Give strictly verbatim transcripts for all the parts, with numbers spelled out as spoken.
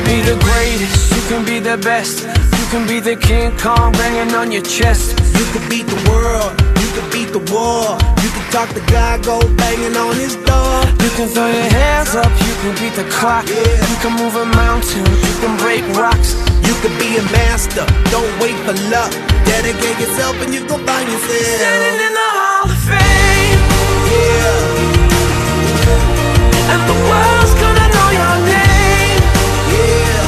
be the greatest, you can be the best. You can be the King Kong banging on your chest. You can beat the world, you can beat the war. You can talk to God, go banging on his door. You can throw your hands up, you can beat the clock. Yeah. You can move a mountain, you can break rocks. You can be a master, don't wait for luck. Dedicate yourself and you gon' find yourself Standing in the Hall of Fame. Yeah. And the world's gonna know your name. Yeah.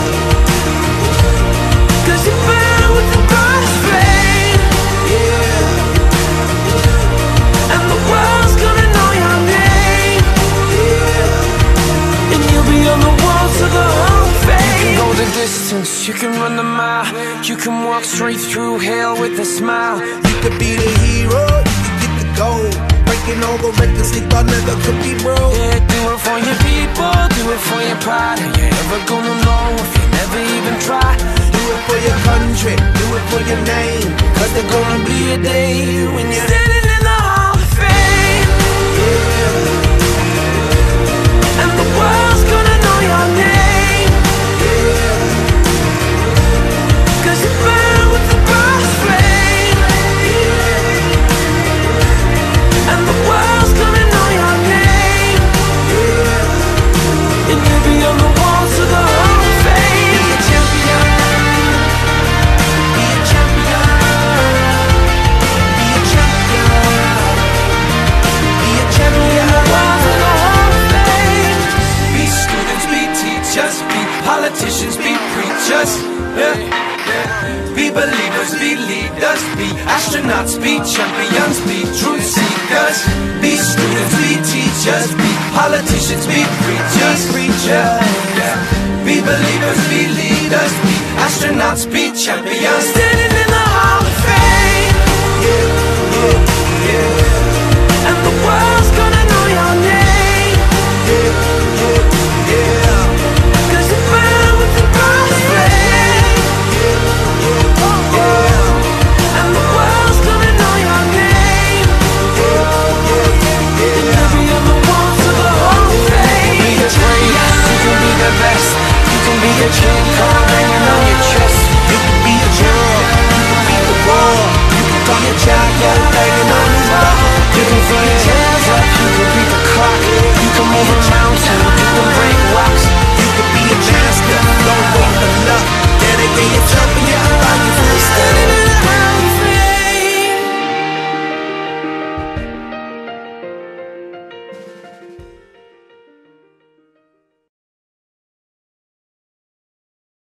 Cause you burn with the brightest flame. Yeah. And the world's gonna know your name. Yeah. And you'll be on the walls of the Hall of Fame. You can go the distance, you can run the mile. You can walk straight through hell with a smile. You could be the hero, you can get the gold. Breaking all the records they thought never could be broke. Yeah, do it for your people, do it for your pride. Are you ever gonna know if you never even try? Do it for your country, do it for your name. Cause there's gonna be a day when you're standing in the Hall of Fame. Yeah. And the world's gonna know your name. Yeah. Cause you burn with the brightest flame. And the world's gonna know your name. And you'll be on the walls of the Hall of Fame. Be a champion. Be a champion. Be a champion. Be a champion. Walls of the Hall of Fame. Be students, be teachers, be politicians, be preachers. Yeah. Be believers, be leaders, be astronauts, be champions, be truth seekers. Be students, be teachers, be politicians, be preachers. Yeah. Yeah. Be believers, be leaders, be astronauts, be champions. Standing